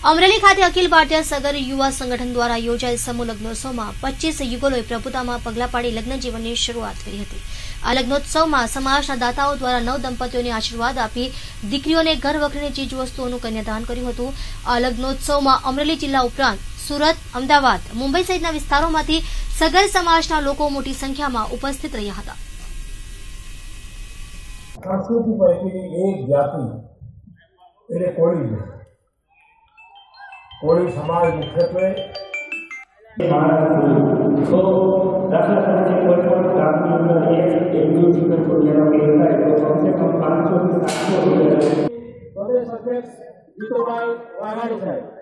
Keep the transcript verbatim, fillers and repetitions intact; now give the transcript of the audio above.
अमरेली खाते अखिल भारतीय सगर युवा संगठन द्वारा योजाયેલ समूह लग्नोत्सवમાં पच्चीस युगलोए प्रभुताમાં પગલા પાડી લગ્ન જીવનની શરૂઆત કરી હતી। આ લગ્નોત્સવમાં સમાજના દાતાઓ દ્વારા નવ દંપતીઓને આશીર્વાદ આપી દીકરીઓને ઘર વખરીની ચીજ વસ્તુઓનું કન્યાદાન કર્યું હતું। આ લગ્નોત્સવમાં અમરેલી જિલ્લા ઉપરાંત સુરત, અમદાવાદ, મુંબઈ સહિતના વિસ્તારોમાંથી સગર સમાજના લોકો મોટી સંખ્યામાં ઉપસ્થિત રહ્યા હતા। संस्कृति पैकी एक जाति એટલે કોળી છે। कोળી समाज मुख्यत्वे तो दाखला तरीके कोई पण कामनी अंदर एक एग्जीक्यूटिव को लेना पड़ेगा तो कम से कम पाँच सौ से सात सौ हो जाएगा। प्रदेश अध्यक्ष जीतूभाई वाघाणी साहब।